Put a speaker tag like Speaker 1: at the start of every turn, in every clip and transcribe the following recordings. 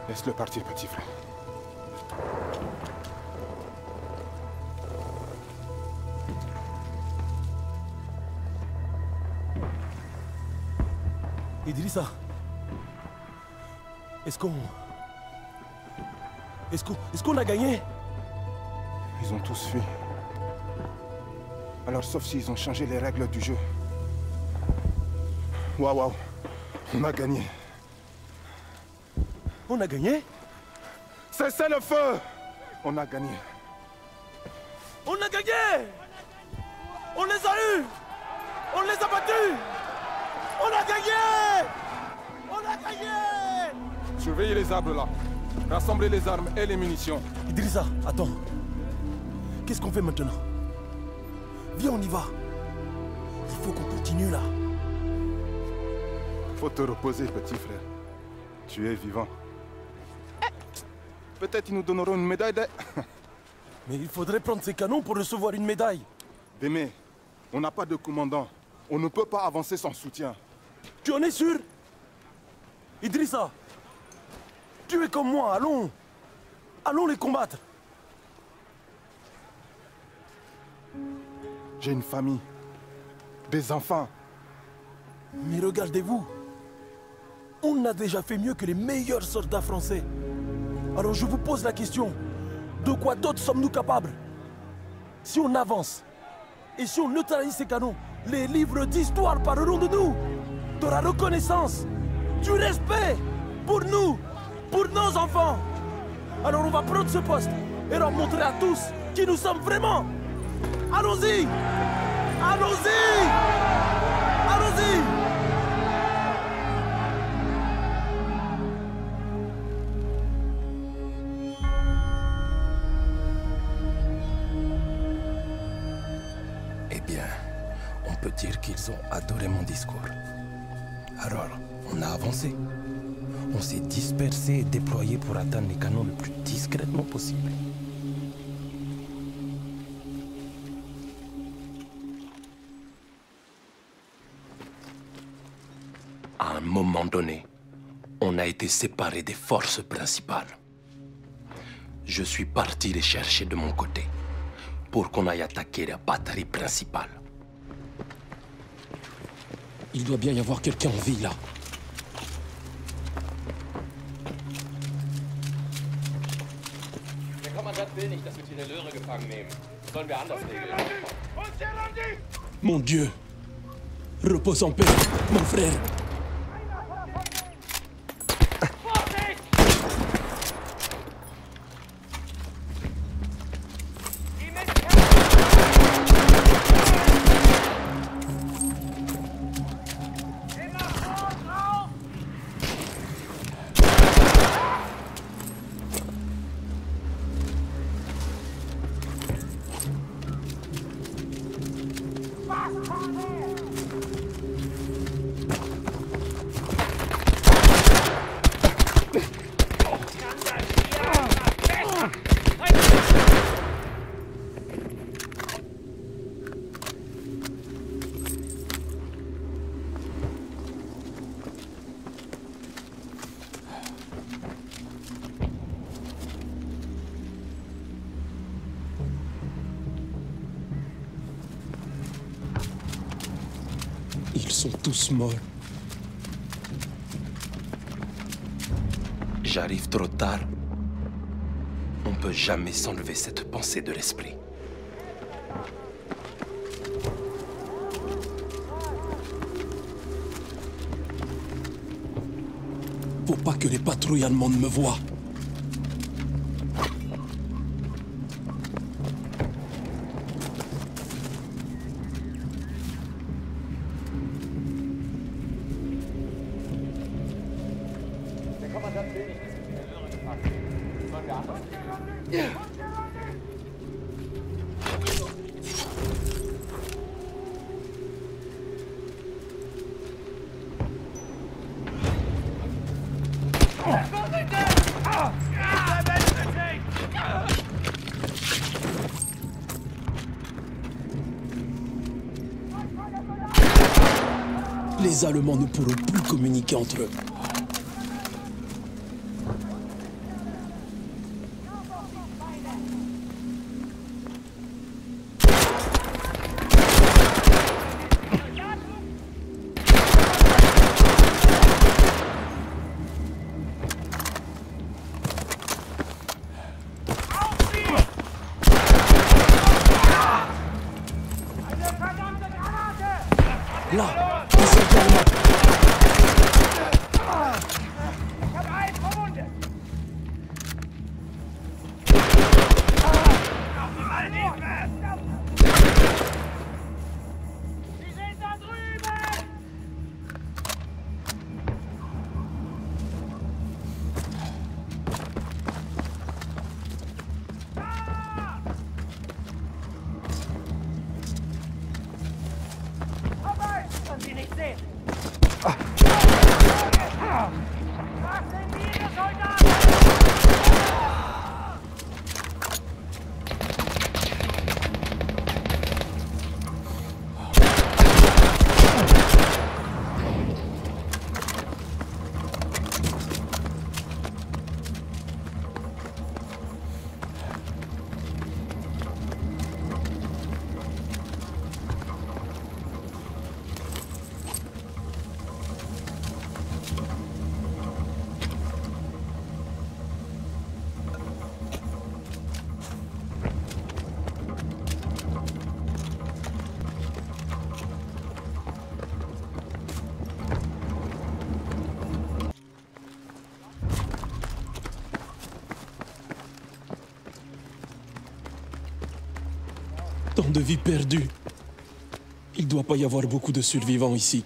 Speaker 1: Laisse-le partir, petit frère.
Speaker 2: Idrissa, est-ce qu'on a gagné?
Speaker 1: Ils ont tous fui. Alors sauf s'ils ont changé les règles du jeu. Waouh, on a gagné.
Speaker 2: On a gagné?
Speaker 1: Cessez le feu! On a gagné.
Speaker 2: On a gagné! On les a eus! On les a battus! On a gagné! On a gagné!
Speaker 1: Surveillez les arbres là. Rassemblez les armes et les munitions.
Speaker 2: Idrissa, attends. Qu'est-ce qu'on fait maintenant? Viens, on y va. Il faut qu'on continue là.
Speaker 1: Faut te reposer, petit frère. Tu es vivant. Peut-être ils nous donneront une médaille de...
Speaker 2: Mais il faudrait prendre ces canons pour recevoir une médaille.
Speaker 1: Démé, on n'a pas de commandant. On ne peut pas avancer sans soutien.
Speaker 2: Tu en es sûr? Idrissa, tu es comme moi, allons. Allons les combattre.
Speaker 1: J'ai une famille. Des enfants.
Speaker 2: Mais regardez-vous. On a déjà fait mieux que les meilleurs soldats français. Alors je vous pose la question. De quoi d'autre sommes-nous capables? Si on avance, et si on neutralise ces canons, les livres d'histoire parleront de nous. De la reconnaissance, du respect pour nous, pour nos enfants. Alors on va prendre ce poste et leur montrer à tous qui nous sommes vraiment. Allons-y! Allons-y! Allons-y!
Speaker 3: Eh bien, on peut dire qu'ils ont adoré mon discours. Alors, on a avancé. On s'est dispersé et déployé pour atteindre les canons le plus discrètement possible. À un moment donné, on a été séparés des forces principales. Je suis parti les chercher de mon côté pour qu'on aille attaquer la batterie principale. Il doit bien y avoir quelqu'un en vie là.
Speaker 4: Der Kommandant will nicht, dass wir Tyrellöre gefangen nehmen. Sollen wir anders regeln?
Speaker 3: Mon Dieu! Repose en paix, mon frère! Ils sont tous morts. J'arrive trop tard. On peut jamais s'enlever cette pensée de l'esprit. Faut pas que les patrouilles allemandes me voient. Les Allemands ne pourront plus communiquer entre eux.
Speaker 2: Là, un soldat allemand.
Speaker 5: Ich habe einen verwundet! Sie sind da drüben! Vorbei! Können Sie nicht sehen! Was sind diese Soldaten?
Speaker 2: Tant de vies perdues. Il doit pas y avoir beaucoup de survivants ici.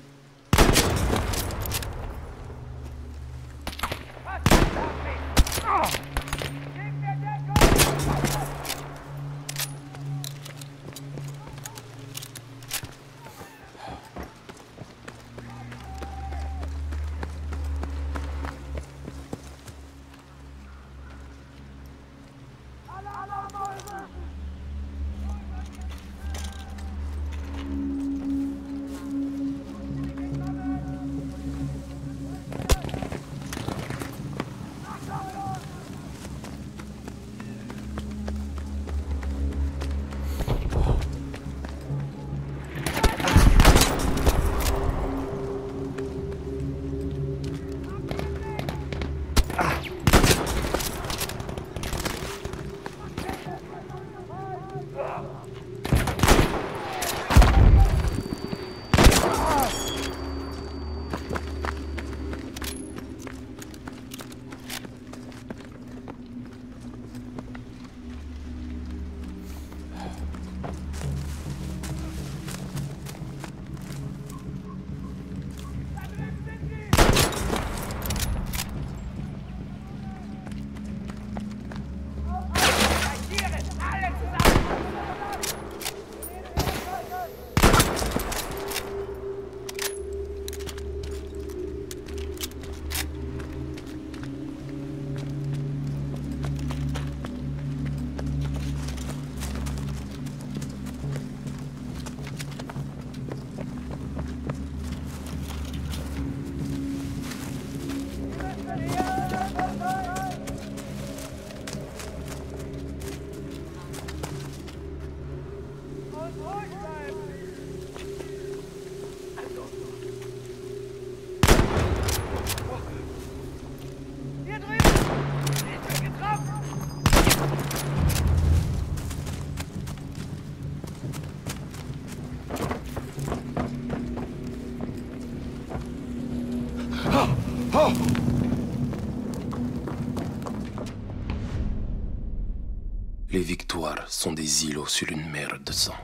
Speaker 3: Les victoires sont des îlots sur une mer de sang.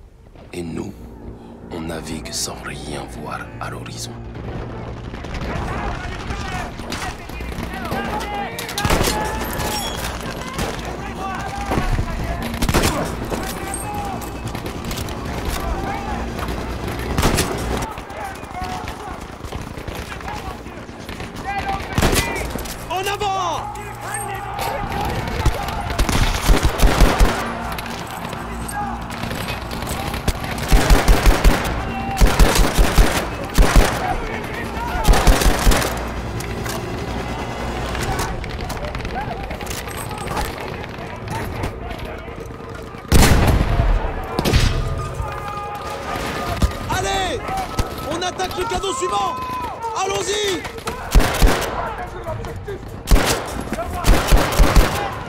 Speaker 3: Et nous, on navigue sans rien voir à l'horizon.
Speaker 2: En avant! Allez! On attaque le canot suivant! Allons-y!